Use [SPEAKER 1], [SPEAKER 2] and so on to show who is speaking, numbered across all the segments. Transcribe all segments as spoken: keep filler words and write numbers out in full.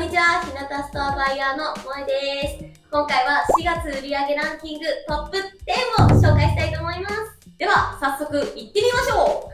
[SPEAKER 1] にちは、日向ストアバイヤーの萌です。今回はしがつ売上ランキングトップじゅうを紹介したいと思います。では、早速いってみましょ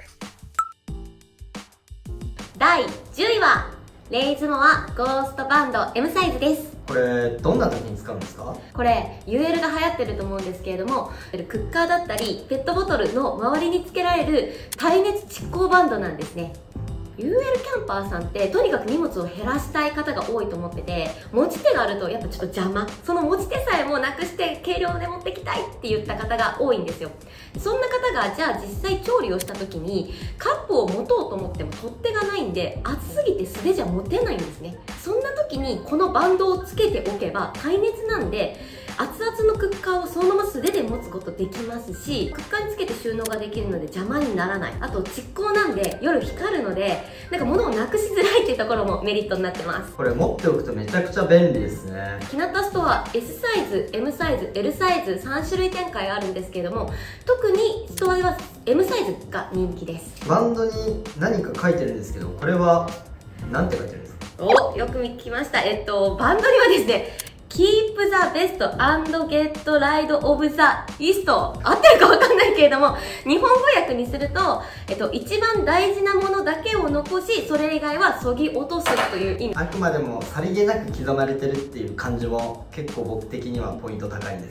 [SPEAKER 1] う。だいじゅういは、レイズモアゴーストバンド エム サイズです。
[SPEAKER 2] これどんな時に使うんですか？
[SPEAKER 1] これ ユーエル が流行ってると思うんですけれども、クッカーだったりペットボトルの周りにつけられる耐熱蓄光バンドなんですね。ユーエル キャンパーさんってとにかく荷物を減らしたい方が多いと思ってて、持ち手があるとやっぱちょっと邪魔、その持ち手さえもなくして軽量で持ってきたいって言った方が多いんですよ。そんな方がじゃあ実際調理をした時にカップを持とうと思っても取っ手がないんで、熱すぎて素手じゃ持てないんですね。そんな時にこのバンドをつけておけば耐熱なんで、熱々のクッカーをそのまま素手で持つことできますし、クッカーにつけて収納ができるので邪魔にならない。あと蓄光なんで夜光るので、なんか物をなくしづらいっていうところもメリットになってます。
[SPEAKER 2] これ持っておくとめちゃくちゃ便利ですね。
[SPEAKER 1] 日向ストア エス サイズ、エム サイズ、エル サイズさん種類展開あるんですけれども、特にストアでは エム サイズが人気です。
[SPEAKER 2] バンドに何か書いてるんですけど、これは何て書いてるんですか？
[SPEAKER 1] お、よく見きました。えっとバンドにはですね、Keep the best and get rid of the least。合ってるかわかんないけれども、日本語訳にすると、えっと、一番大事なものだけを残し、それ以外はそぎ落とすという意味。
[SPEAKER 2] あくまでもさりげなく刻まれてるっていう感じも結構僕的にはポイント高いんです。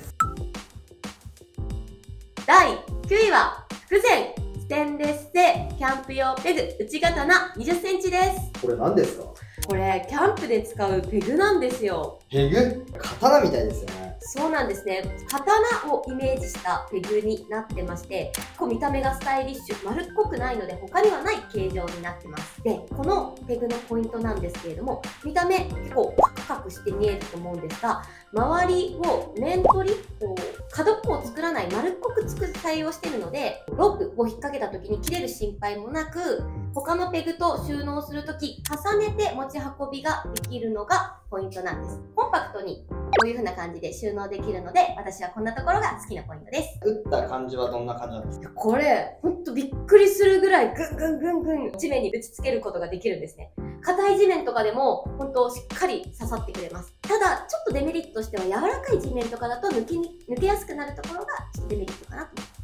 [SPEAKER 1] だいきゅういは、福前ステンレス製キャンプ用ペグ内刀にじゅっセンチです。
[SPEAKER 2] これ何ですか？
[SPEAKER 1] これキャンプで使うペグなんですよ。
[SPEAKER 2] ペグ？刀みたいですよね。
[SPEAKER 1] そうなんですね。刀をイメージしたペグになってまして、こう見た目がスタイリッシュ、丸っこくないので他にはない形状になってます。で、このペグのポイントなんですけれども、見た目結構パクパクして見えると思うんですが、周りを面取り、こう角っこを作らない丸っこく作る対応しているので、ロープを引っ掛けた時に切れる心配もなく、他のペグと収納するとき重ねて持ち運びができるのがポイントなんです。コンパクトにこういう風な感じで収納できるので、私はこんなところが好きなポイントです。
[SPEAKER 2] 打った感じはどんな感じなんですか？
[SPEAKER 1] これほんとびっくりするぐらいぐんぐんぐんぐん地面に打ち付けることができるんですね。硬い地面とかでもほんとしっかり刺さってくれます。ただちょっとデメリットとしては、柔らかい地面とかだと抜けに抜けやすくなるところがちょっとデメリットかなと思います。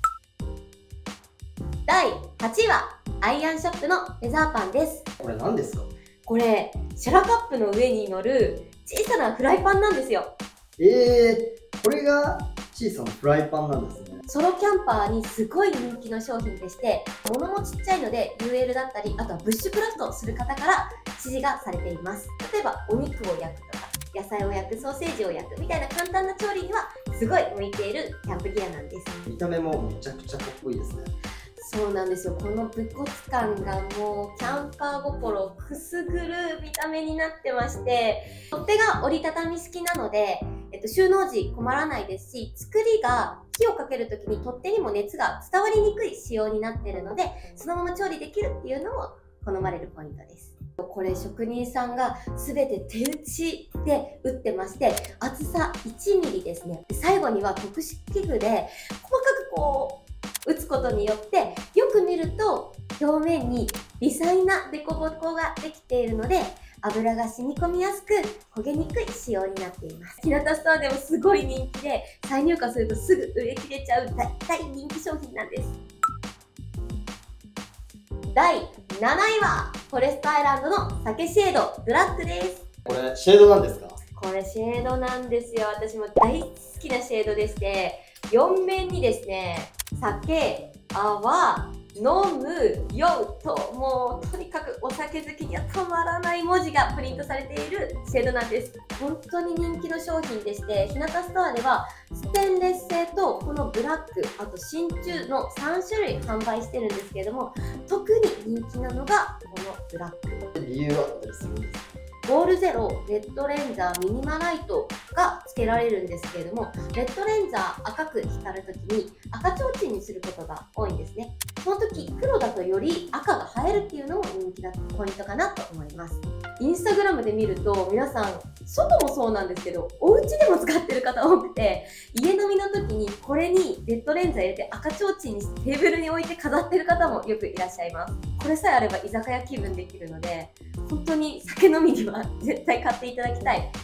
[SPEAKER 1] だいはちいはアイアンショップのレザーパンです。
[SPEAKER 2] これ何ですか？
[SPEAKER 1] これシェラカップの上に乗る小さなフライパンなんですよ。
[SPEAKER 2] えー、これが小さなフライパンなんですね。
[SPEAKER 1] ソロキャンパーにすごい人気の商品でして、物もちっちゃいので ユーエル だったり、あとはブッシュクラフトをする方から支持がされています。例えばお肉を焼くとか野菜を焼く、ソーセージを焼くみたいな簡単な調理にはすごい向いているキャンプギアなんです。
[SPEAKER 2] 見た目もめちゃくちゃかっこいいですね。
[SPEAKER 1] そうなんですよ。この武骨感がもうキャンパー心をくすぐる見た目になってまして、取っ手が折りたたみ式なので、えっと、収納時困らないですし、作りが火をかけるときに取っ手にも熱が伝わりにくい仕様になっているので、そのまま調理できるっていうのも好まれるポイントです。これ職人さんが全て手打ちで打ってまして、厚さいちミリですね。最後には特殊器具で細かくこう打つことによって、よく見ると表面に微細な凸凹ができているので、油が染み込みやすく焦げにくい仕様になっています。日向ストアでもすごい人気で、再入荷するとすぐ売れ切れちゃう大大人気商品なんです。だいなないはフォレストアイランドの鮭シェードブラックです。
[SPEAKER 2] これシェードなんですか？
[SPEAKER 1] これシェードなんですよ。私も大好きなシェードでして、よん面にですね、酒、泡、飲む、酔うと、もうとにかくお酒好きにはたまらない文字がプリントされているシェードなんです。本当に人気の商品でして、日向ストアではステンレス製とこのブラック、あと真鍮のさん種類販売してるんですけれども、特に人気なのがこのブラック。
[SPEAKER 2] 理由はあったりするんですか？
[SPEAKER 1] ゴールゼロ、レッドレンザー、ミニマライトが付けられるんですけれども、レッドレンザー赤く光るときに赤ちょうちんにすることが多いんですね。その時黒だとより赤が映えるっていうのも人気なポイントかなと思います。インスタグラムで見ると皆さん外もそうなんですけど、お家でも使ってる方多くて、家飲みの時にこれにレッドレンズ入れて赤ちょうちんにしてテーブルに置いて飾ってる方もよくいらっしゃいます。これさえあれば居酒屋気分できるので、本当に酒飲みには絶対買っていただきたい。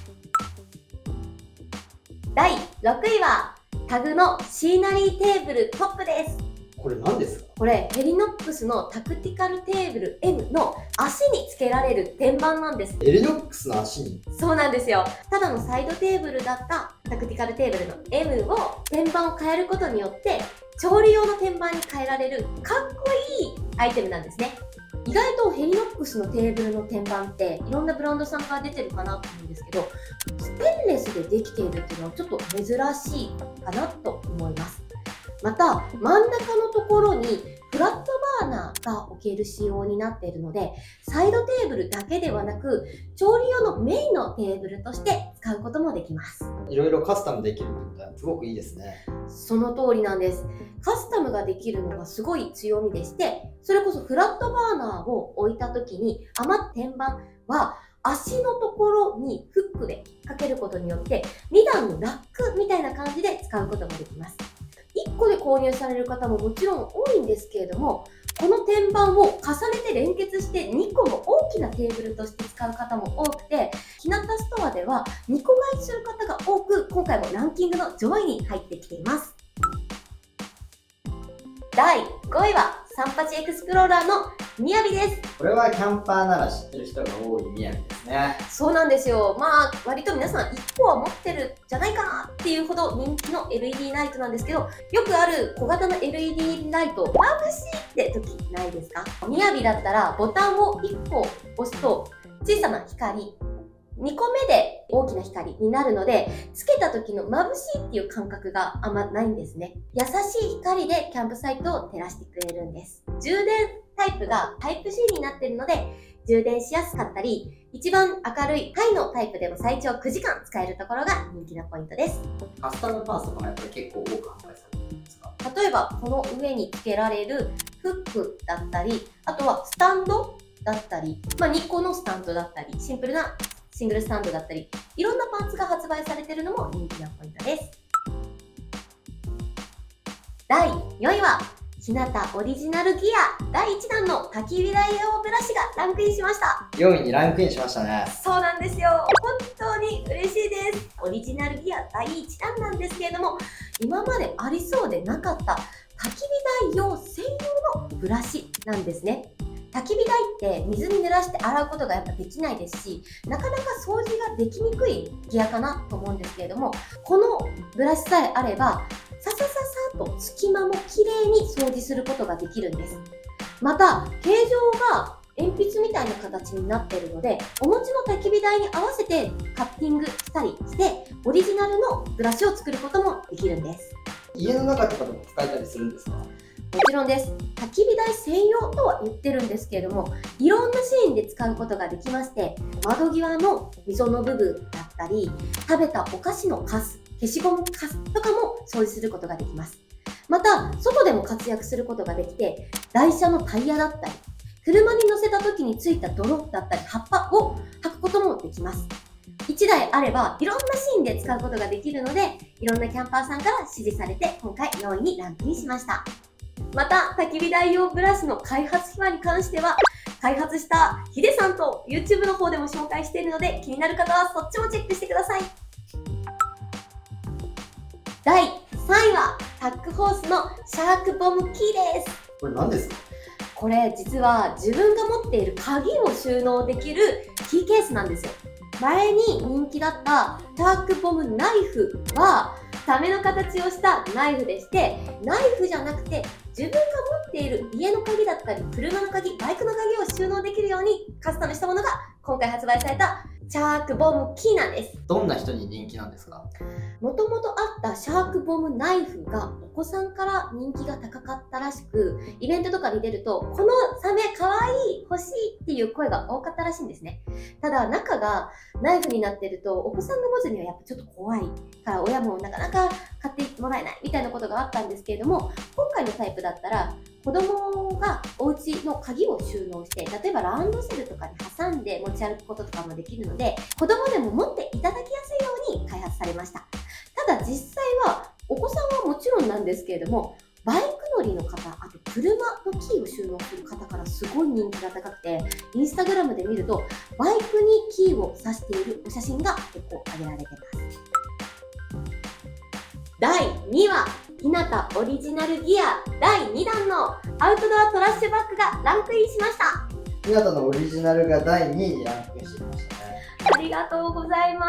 [SPEAKER 1] だいろくいはタグのシーナリーテーブルトップです。
[SPEAKER 2] これ何ですか？
[SPEAKER 1] これヘリノックスのタクティカルテーブル エム の足につけられる天板なんです。
[SPEAKER 2] ヘリノックスの足に？
[SPEAKER 1] そうなんですよ。ただのサイドテーブルだったタクティカルテーブルの エム を天板を変えることによって調理用の天板に変えられるかっこいいアイテムなんですね。意外とヘリノックスのテーブルの天板っていろんなブランドさんから出てるかなと思うんですけど、ステンレスでできているっていうのはちょっと珍しいかなと思います。また真ん中のところにフラットバーナーが置ける仕様になっているので、サイドテーブルだけではなく調理用のメインのテーブルとして使うこともできます。
[SPEAKER 2] いろいろカスタムできるってことはすごくいいですね。
[SPEAKER 1] その通りなんです。カスタムができるのがすごい強みでして、それこそフラットバーナーを置いた時に余った天板は足のところにフックでかけることによってにだんのラックみたいな感じで使うことができます。いっこで購入される方ももちろん多いんですけれども、この天板を重ねて連結してにこの大きなテーブルとして使う方も多くて、日向ストアではにこ買いする方が多く、今回もランキングの上位に入ってきています。だいごいはさんぱちエクスプローラーのみやびです。
[SPEAKER 2] これはキャンパーなら知ってる人が多いみやびですね。
[SPEAKER 1] そうなんですよ。まあ割と皆さんいっこは持ってるんじゃないかなっていうほど人気の エルイーディー ライトなんですけど、よくある小型の エルイーディー ライト、眩しいって時ないですか？みやびだったらボタンをいっこ押すと小さな光、にこめで大きな光になるので、つけた時の眩しいっていう感覚があんまないんですね。優しい光でキャンプサイトを照らしてくれるんです。充電タイプがタイプ シー になっているので、充電しやすかったり、一番明るいハイのタイプでも最長くじかん使えるところが人気のポイントです。
[SPEAKER 2] カスタムパーツとかもやっぱり結構多く販売されてるんですか？
[SPEAKER 1] 例えばこの上につけられるフックだったり、あとはスタンドだったり、まあ、にこのスタンドだったり、シンプルなシングルスタンドだったり、いろんなパーツが発売されているのも人気なポイントです。だいよんいは日向オリジナルギアだいいちだんの焚き火台用ブラシがランクインしました。
[SPEAKER 2] よんいにランクインしましたね。
[SPEAKER 1] そうなんですよ。本当に嬉しいです。オリジナルギアだいいちだんなんですけれども、今までありそうでなかった焚き火台用専用のブラシなんですね。焚き火台って水に濡らして洗うことがやっぱできないですし、なかなか掃除ができにくいギアかなと思うんですけれども、このブラシさえあればささささっと隙間もきれいに掃除することができるんです。また形状が鉛筆みたいな形になっているので、お持ちの焚き火台に合わせてカッティングしたりしてオリジナルのブラシを作ることもできるんです。
[SPEAKER 2] 家の中とかでも使えたりするんですか？
[SPEAKER 1] もちろんです。焚き火台専用とは言ってるんですけれども、いろんなシーンで使うことができまして、窓際の溝の部分だったり、食べたお菓子のカス、消しゴムカスとかも掃除することができます。また、外でも活躍することができて、台車のタイヤだったり、車に乗せた時についた泥だったり葉っぱを履くこともできます。いちだいあればいろんなシーンで使うことができるので、いろんなキャンパーさんから支持されて今回よんいにランクインしました。また焚き火台用ブラシの開発秘話に関しては、開発したヒデさんと YouTube の方でも紹介しているので、気になる方はそっちもチェックしてください。だいさんいはタックホースのシャークボムキーです。
[SPEAKER 2] これ何ですか？
[SPEAKER 1] これ実は自分が持っている鍵を収納できるキーケースなんですよ。前に人気だったシャークボムナイフはサメの形をしたナイフでして、ナイフじゃなくて自分が持っている家の鍵だったり車の鍵、バイクの鍵を収納できるようにカスタムしたものが今回発売されたシャークボムキーなんです。
[SPEAKER 2] どんな人に人気なんですか？
[SPEAKER 1] もともとあったシャークボムナイフがお子さんから人気が高かったらしく、イベントとかに出るとこのサメかわいい、欲しいっていう声が多かったらしいんですね。ただ中がナイフになってるとお子さんが持つにはやっぱちょっと怖いから親もなかなか買ってもらえないみたいなことがあったんですけれども、今回のタイプだったら子供がお家の鍵を収納して、例えばランドセルとかに挟んで持ち歩くこととかもできるので、子供でも持っていただきやすいように開発されました。ただ実際はお子さんはもちろんなんですけれども、バイク乗りの方、あと車のキーを収納する方からすごい人気が高くて、インスタグラムで見るとバイクにキーを挿しているお写真が結構上げられています。だいにわ、ひなたオリジナルギアだいにだんのアウトドアトラッシュバッグがランクインしました。
[SPEAKER 2] ひなたのオリジナルがだいにいにランクインしてきましたね。
[SPEAKER 1] ありがとうございます。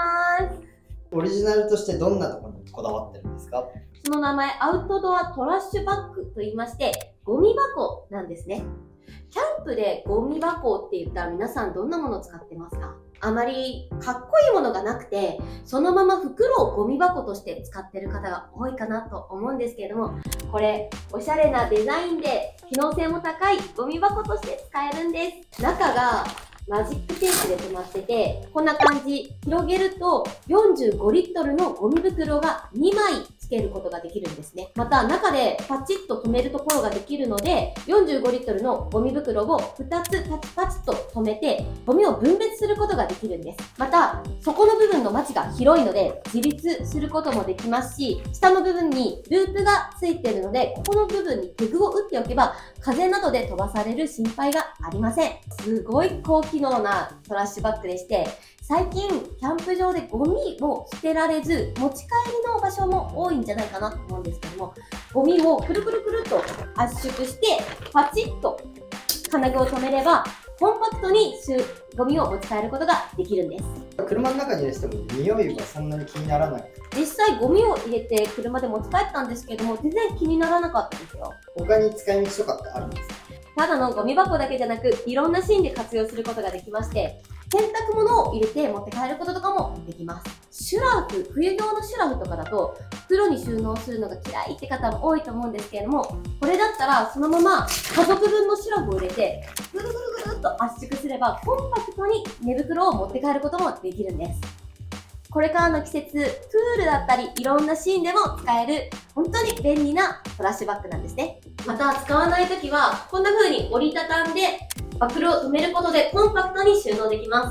[SPEAKER 2] オリジナルとしてどんなところにこだわってるんですか？
[SPEAKER 1] その名前、アウトドアトラッシュバッグと言いまして、ゴミ箱なんですね。キャンプでゴミ箱って言ったら皆さんどんなものを使ってますか？あまりかっこいいものがなくて、そのまま袋をゴミ箱として使ってる方が多いかなと思うんですけれども、これおしゃれなデザインで機能性も高いゴミ箱として使えるんです。中がマジックテープで止まってて、こんな感じ。広げるとよんじゅうごリットルのゴミ袋がにまいつけることができるんですね。また中でパチッと止めるところができるので、よんじゅうごリットルのゴミ袋をふたつパチパチと止めて、ゴミを分別することができるんです。また、底の部分のマチが広いので自立することもできますし、下の部分にループがついているので、ここの部分にペグを打っておけば、風などで飛ばされる心配がありません。すごい高機能なトラッシュバッグでして、最近キャンプ場でゴミを捨てられず持ち帰りの場所も多いんじゃないかなと思うんですけども、ゴミをくるくるくるっと圧縮してパチッと金具を止めればコンパクトにゴミを持ち帰ることができるんです。
[SPEAKER 2] 車の中に入れても匂いはそんなに気にならない？
[SPEAKER 1] 実際ゴミを入れて車で持ち帰ったんですけども、全然気にならなかったですよ。
[SPEAKER 2] 他に使い道とかってあるんですか？
[SPEAKER 1] ただのゴミ箱だけじゃなく、いろんなシーンで活用することができまして、洗濯物を入れて持って帰ることとかもできます。シュラフ、冬用のシュラフとかだと袋に収納するのが嫌いって方も多いと思うんですけれども、これだったらそのまま家族分のシュラフを入れてぐるぐるぐるっと圧縮すればコンパクトに寝袋を持って帰ることもできるんです。これからの季節、プールだったりいろんなシーンでも使える本当に便利なトラッシュバッグなんですね。また使わないときはこんな風に折りたたんでバックルを止めることでコンパクトに収納できます。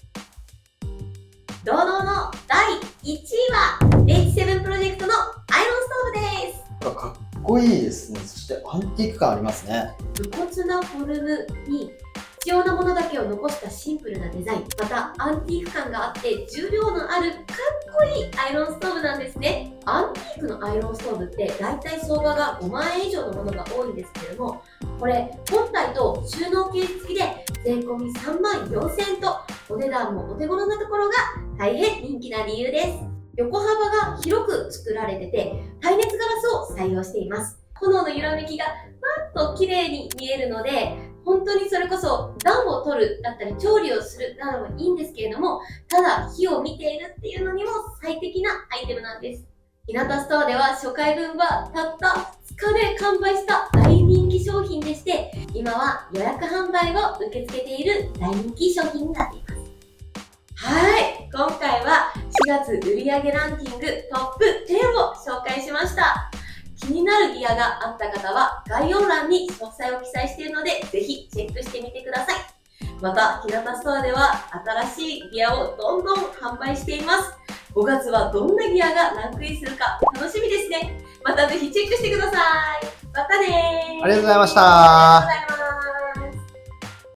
[SPEAKER 1] 堂々のだいいちいはエイチセブンプロジェクトのアイロンストーブです。
[SPEAKER 2] かっこいいですね。そしてアンティーク感ありますね。
[SPEAKER 1] 無骨なフォルムに必要なものだけを残したシンプルなデザイン、またアンティーク感があって重量のあるかっこいいアイロンストーブなんですね。アンティークのアイロンストーブってだいたい相場がごまんえん以上のものが多いんですけれども、これ本体と収納ケース付きで税込みさんまんよんせんえんとお値段もお手頃なところが大変人気な理由です。横幅が広く作られてて耐熱ガラスを採用しています。炎の揺らめきがパッと綺麗に見えるので、本当にそれこそ暖を取るだったり調理をするなどもいいんですけれども、ただ火を見ているっていうのにも最適なアイテムなんです。ひなたストアでは初回分はたったふつかで完売した大人気商品でして、今は予約販売を受け付けている大人気商品になっています。はい、今回はしがつ売上ランキングトップじゅうを紹介しました。気になるギアがあった方は概要欄に詳細を記載しているので、ぜひチェックしてみてください。また、ひなたストアでは新しいギアをどんどん販売しています。ごがつはどんなギアがランクインするか楽しみですね。またぜひチェックしてください。またねー。
[SPEAKER 2] ありがとうございました。